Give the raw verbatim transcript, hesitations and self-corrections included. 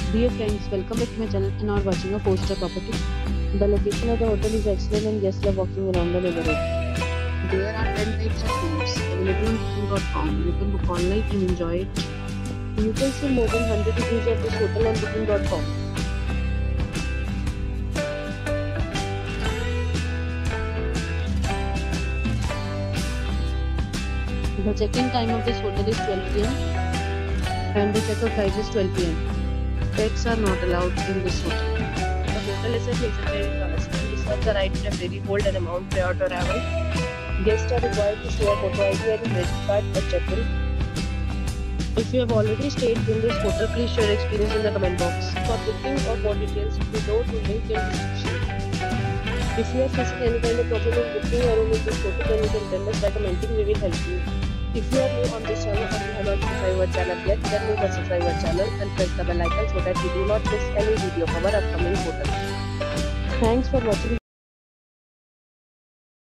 Dear friends, welcome back to my channel and are watching a four-star property. The location of the hotel is excellent and guests love walking around the neighborhood. There are ten types of rooms available on booking dot com. You can book online and enjoy it. You can see more than one hundred reviews of this hotel on booking dot com. The check-in time of this hotel is twelve p m and the check-out time is twelve p m Pets are not allowed in this hotel. The hotel is a vegetarian policy and reserves the right to temporarily hold an amount prior to arrival. Guests are required to show a photo I D and credit card at check-in. If you have already stayed in this hotel, please share your experience in the comment box. For booking or more details, below to link in description. If you are facing any kind of problem in booking a room in this hotel, then you can tell us by commenting. We will help you. If you are new on this channel and you have not subscribed our channel yet, then you must subscribe our channel and press the bell icon so that you do not miss any video of our upcoming hotel. Thanks for watching.